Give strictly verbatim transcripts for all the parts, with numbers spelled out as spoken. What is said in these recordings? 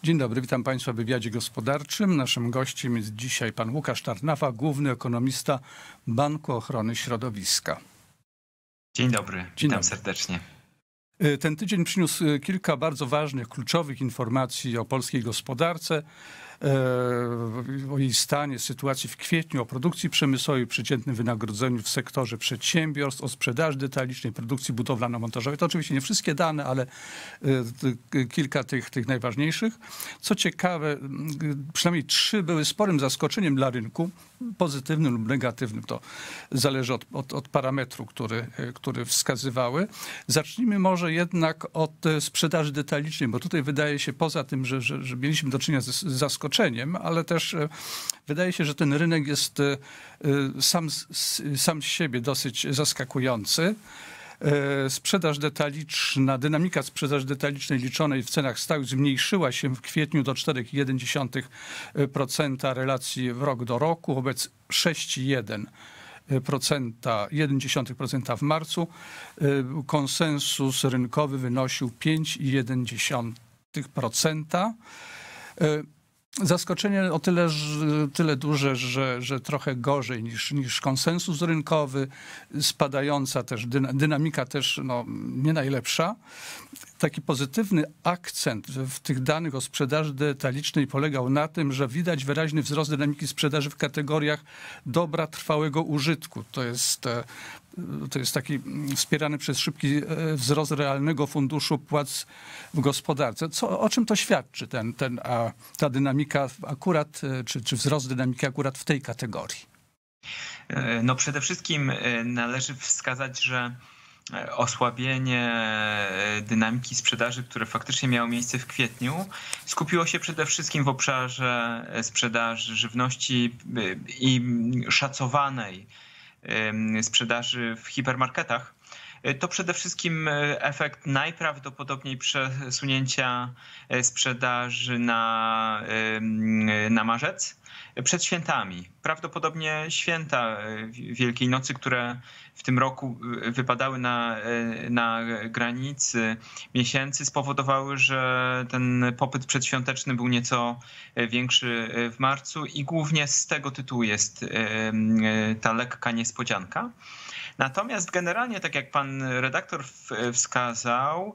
Dzień dobry, witam Państwa w wywiadzie gospodarczym. Naszym gościem jest dzisiaj pan Łukasz Tarnawa, główny ekonomista Banku Ochrony Środowiska. Dzień dobry, Dzień witam dobry. serdecznie. Ten tydzień przyniósł kilka bardzo ważnych, kluczowych informacji o polskiej gospodarce, o jej stanie, sytuacji w kwietniu, o produkcji przemysłowej, przeciętnym wynagrodzeniu w sektorze przedsiębiorstw, o sprzedaży detalicznej, produkcji budowlano-montażowej. To oczywiście nie wszystkie dane, ale kilka tych, tych najważniejszych. Co ciekawe, przynajmniej trzy były sporym zaskoczeniem dla rynku, pozytywnym lub negatywnym. To zależy od, od, od parametru, który, który wskazywały. Zacznijmy może jednak od sprzedaży detalicznej, bo tutaj wydaje się, poza tym, że, że, że mieliśmy do czynienia z zaskoczeniem, ale też wydaje się, że ten rynek jest sam, sam z siebie dosyć zaskakujący. Sprzedaż detaliczna, dynamika sprzedaży detalicznej liczonej w cenach stałych zmniejszyła się w kwietniu do cztery przecinek jeden procent relacji rok do roku, wobec sześć przecinek jeden procent, jeden przecinek jeden procent w marcu. Konsensus rynkowy wynosił pięć przecinek jeden procent. Zaskoczenie o tyle, tyle duże, że, że trochę gorzej niż, niż konsensus rynkowy, spadająca też, dynamika też no, nie najlepsza. Taki pozytywny akcent w tych danych o sprzedaży detalicznej polegał na tym, że widać wyraźny wzrost dynamiki sprzedaży w kategoriach dobra trwałego użytku. To jest, to jest taki wspierany przez szybki wzrost realnego funduszu płac w gospodarce. Co, o czym to świadczy ten, ten, a, ta dynamika akurat, czy, czy wzrost dynamiki akurat w tej kategorii? No przede wszystkim należy wskazać, że osłabienie dynamiki sprzedaży, które faktycznie miało miejsce w kwietniu, skupiło się przede wszystkim w obszarze sprzedaży żywności i szacowanej sprzedaży w hipermarketach. To przede wszystkim efekt najprawdopodobniej przesunięcia sprzedaży na, na marzec przed świętami. Prawdopodobnie święta Wielkiej Nocy, które w tym roku wypadały na, na granicy miesięcy, spowodowały, że ten popyt przedświąteczny był nieco większy w marcu i głównie z tego tytułu jest ta lekka niespodzianka. Natomiast generalnie, tak jak pan redaktor wskazał,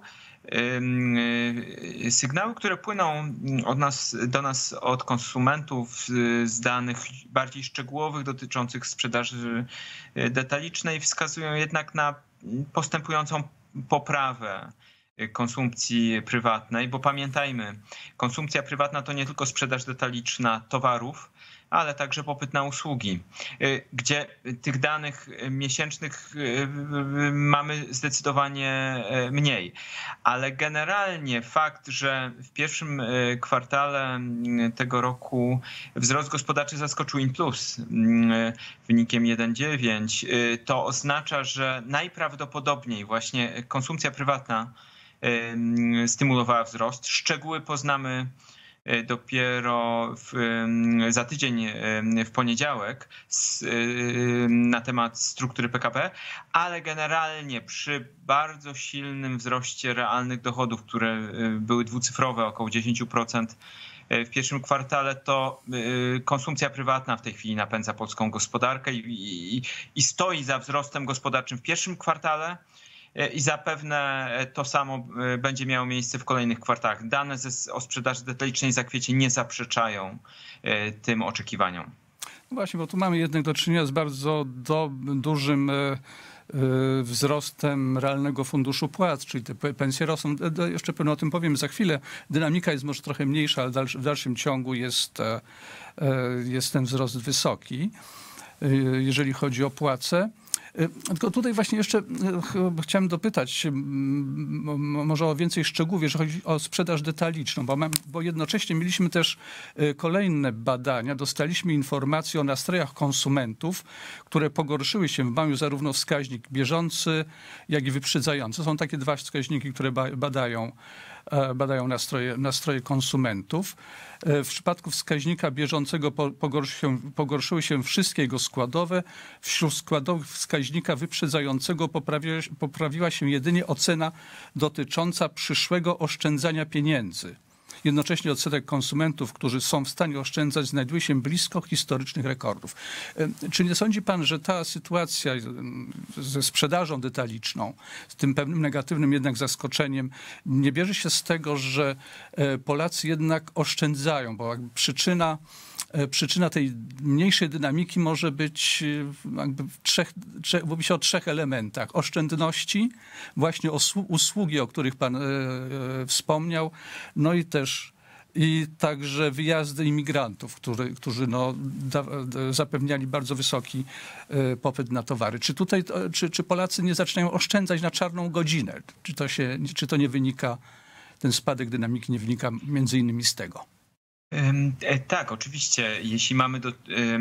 sygnały, które płyną od nas, do nas od konsumentów z danych bardziej szczegółowych dotyczących sprzedaży detalicznej, wskazują jednak na postępującą poprawę konsumpcji prywatnej, bo pamiętajmy, konsumpcja prywatna to nie tylko sprzedaż detaliczna towarów, ale także popyt na usługi, gdzie tych danych miesięcznych mamy zdecydowanie mniej. Ale generalnie fakt, że w pierwszym kwartale tego roku wzrost gospodarczy zaskoczył Inplus wynikiem jeden przecinek dziewięć, to oznacza, że najprawdopodobniej właśnie konsumpcja prywatna stymulowała wzrost. Szczegóły poznamy dopiero w, za tydzień w poniedziałek na temat struktury P K B, ale generalnie przy bardzo silnym wzroście realnych dochodów, które były dwucyfrowe, około dziesięć procent w pierwszym kwartale, to konsumpcja prywatna w tej chwili napędza polską gospodarkę i, i, i stoi za wzrostem gospodarczym w pierwszym kwartale. I zapewne to samo będzie miało miejsce w kolejnych kwartałach. Dane ze, o sprzedaży detalicznej za kwiecień nie zaprzeczają tym oczekiwaniom. Właśnie, bo tu mamy jednak do czynienia z bardzo do, dużym wzrostem realnego funduszu płac, czyli te pensje rosną. Jeszcze pewno o tym powiem za chwilę. Dynamika jest może trochę mniejsza, ale w dalszym ciągu jest, jest ten wzrost wysoki, jeżeli chodzi o płace. Tylko tutaj właśnie jeszcze chciałem dopytać może o więcej szczegółów, jeżeli chodzi o sprzedaż detaliczną, bo, mam, bo jednocześnie mieliśmy też kolejne badania, dostaliśmy informacje o nastrojach konsumentów, które pogorszyły się w maju, zarówno wskaźnik bieżący, jak i wyprzedzający. Są takie dwa wskaźniki, które badają badają nastroje, nastroje konsumentów. W przypadku wskaźnika bieżącego pogorszyły się, pogorszyły się wszystkie jego składowe. Wśród składowych wskaźnika wyprzedzającego poprawiła, poprawiła się jedynie ocena dotycząca przyszłego oszczędzania pieniędzy. jednocześnie odsetek konsumentów, którzy są w stanie oszczędzać, znajduje się blisko historycznych rekordów. Czy nie sądzi pan, że ta sytuacja ze sprzedażą detaliczną, z tym pewnym negatywnym jednak zaskoczeniem, nie bierze się z tego, że Polacy jednak oszczędzają, bo jakby przyczyna Przyczyna tej mniejszej dynamiki może być jakby w trzech, trzech, mówi się o trzech elementach. Oszczędności, właśnie usługi, o których pan e, e, wspomniał, no i też i także wyjazdy imigrantów, który, którzy no, da, zapewniali bardzo wysoki e, popyt na towary. Czy tutaj, czy, czy Polacy nie zaczynają oszczędzać na czarną godzinę? Czy to, się, czy to nie wynika, ten spadek dynamiki nie wynika między innymi z tego? Tak, oczywiście. Jeśli mamy do,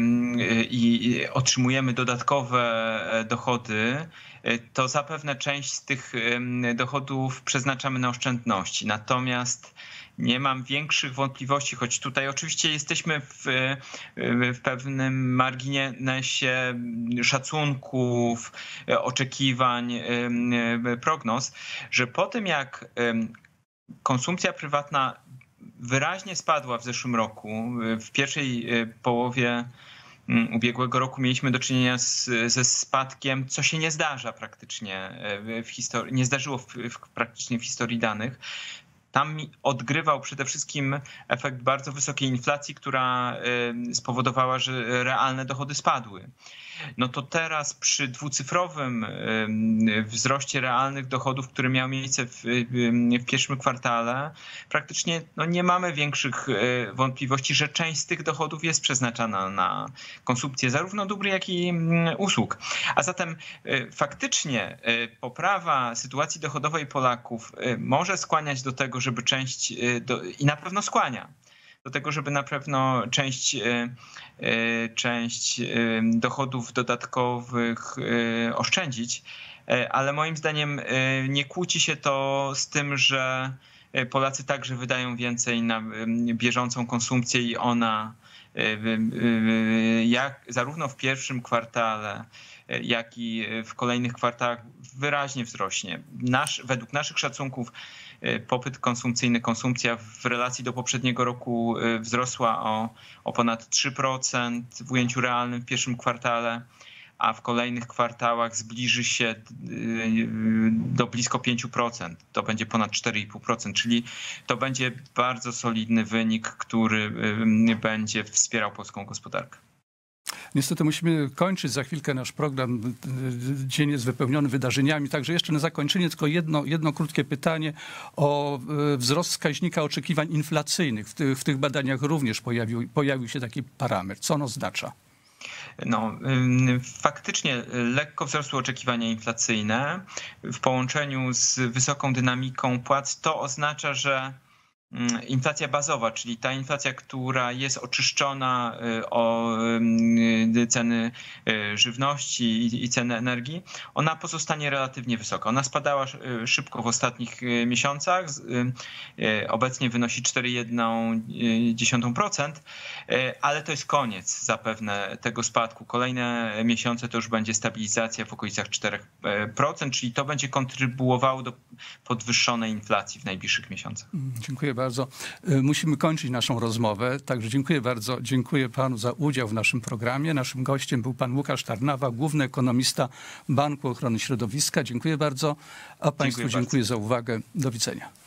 i otrzymujemy dodatkowe dochody, to zapewne część z tych dochodów przeznaczamy na oszczędności. Natomiast nie mam większych wątpliwości, choć tutaj oczywiście jesteśmy w, w pewnym marginesie szacunków, oczekiwań, prognoz, że po tym jak konsumpcja prywatna wyraźnie spadła w zeszłym roku. W pierwszej połowie ubiegłego roku mieliśmy do czynienia z, ze spadkiem, co się nie zdarza praktycznie w historii, nie zdarzyło w, w, praktycznie w historii danych. Tam odgrywał przede wszystkim efekt bardzo wysokiej inflacji, która spowodowała, że realne dochody spadły. No to teraz przy dwucyfrowym wzroście realnych dochodów, który miał miejsce w, w pierwszym kwartale, praktycznie no nie mamy większych wątpliwości, że część z tych dochodów jest przeznaczana na konsumpcję zarówno dóbr, jak i usług. A zatem faktycznie poprawa sytuacji dochodowej Polaków może skłaniać do tego, żeby część, do, i na pewno skłania, do tego, żeby na pewno część, część dochodów dodatkowych oszczędzić, ale moim zdaniem nie kłóci się to z tym, że Polacy także wydają więcej na bieżącą konsumpcję i ona jak, zarówno w pierwszym kwartale, jak i w kolejnych kwartałach wyraźnie wzrośnie. Nasz, według naszych szacunków popyt konsumpcyjny, konsumpcja w relacji do poprzedniego roku wzrosła o, o ponad trzy procent w ujęciu realnym w pierwszym kwartale, a w kolejnych kwartałach zbliży się do blisko pięć procent. To będzie ponad cztery i pół procent, czyli to będzie bardzo solidny wynik, który będzie wspierał polską gospodarkę. Niestety musimy kończyć za chwilkę nasz program. Dzień jest wypełniony wydarzeniami. Także jeszcze na zakończenie tylko jedno, jedno krótkie pytanie o wzrost wskaźnika oczekiwań inflacyjnych. W, ty, w tych badaniach również pojawił, pojawił się taki parametr. Co on oznacza? No, faktycznie lekko wzrosły oczekiwania inflacyjne w połączeniu z wysoką dynamiką płac. To oznacza, że inflacja bazowa, czyli ta inflacja, która jest oczyszczona o ceny żywności i ceny energii, ona pozostanie relatywnie wysoka. Ona spadała szybko w ostatnich miesiącach, obecnie wynosi cztery przecinek jeden procent, ale to jest koniec zapewne tego spadku. Kolejne miesiące to już będzie stabilizacja w okolicach cztery procent, czyli to będzie kontrybuowało do podwyższonej inflacji w najbliższych miesiącach. Dziękuję bardzo. Bardzo. Musimy kończyć naszą rozmowę, także dziękuję bardzo. Dziękuję panu za udział w naszym programie. Naszym gościem był pan Łukasz Tarnawa, główny ekonomista Banku Ochrony Środowiska. Dziękuję bardzo, a państwu dziękuję, dziękuję za uwagę. Do widzenia.